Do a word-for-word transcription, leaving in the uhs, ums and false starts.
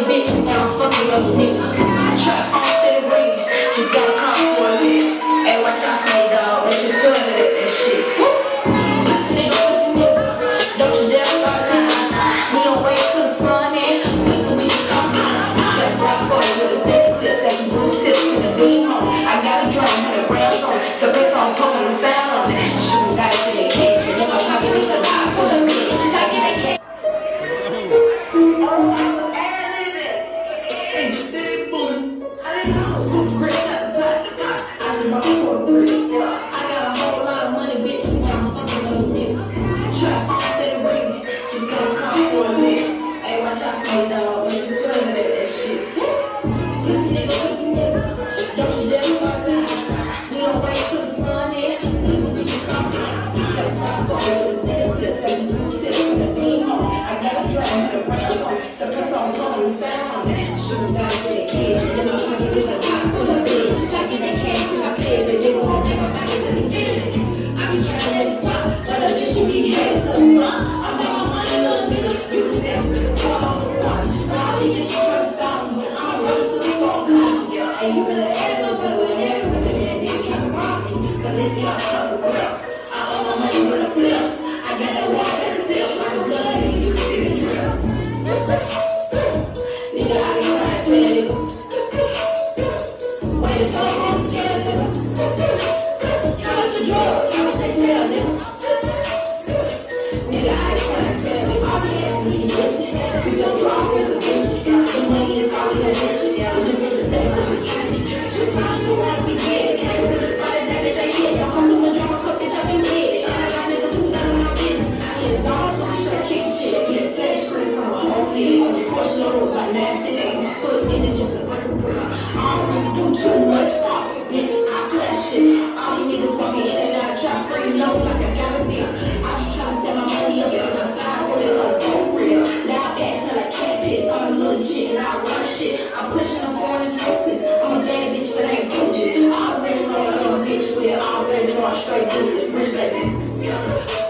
bitch, and now I'm fucking on your nigga. Trap on steady ringing, just gotta come for a minute. Hey, watch out for me, dog. Let your twin at that shit. Pussy nigga, pussy nigga, don't you dare start lying. We don't wait till the sun in. Pussy, we just come in. Got rock for you with a steady clip, second blue tips and a beam on it. I got a drum, one hundred grams on it. Suppress on, poking the sound on it. Shooting dice in the cage, and in my pocket is a lot for the bitch. I get that cage. I'm pushing the corners, hopeless. I'm a bad bitch, but I ain't Gucci. I already know I'm a bitch, but I already know I'm straight through this rich baby.